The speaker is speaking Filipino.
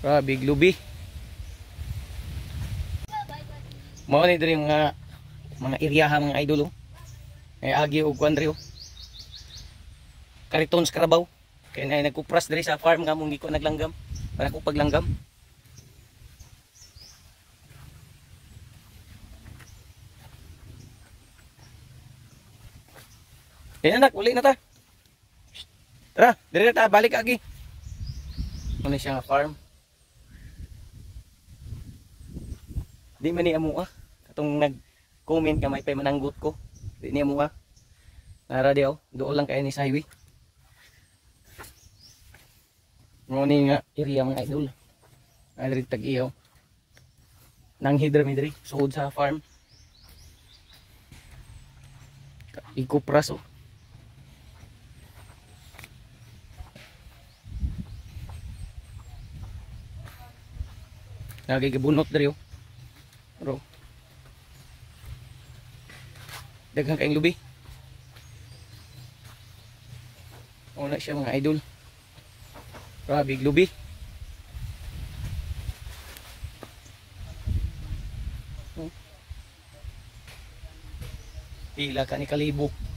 Grabe lubi. Mao ni diri mga area mga idol oh. Ay agi og kuandre oh. Kariton sa Karabaw. Kaya na nagkupras diri sa farm nga mong giko naglanggam. Para ko paglanggam. Kaya anak, uli na ta. Tara, diri na ta, balik agi. Ano siya nga farm? Di man ni amo ah. Katong nag-comment ka may pay mananggot ko. Di ni amo ah. Nara di oh, doon lang kay ni sa highway. Mo ni nga area mga idol. Adri tag-iyaw. Nang hidra mi diri sugod sa farm. Ikupras oh. Lagi gibunot diri oh. Bro. Daghang kaayong lubi. Una siya mga idol. Grabe lubi. Pila ka ni kalibo.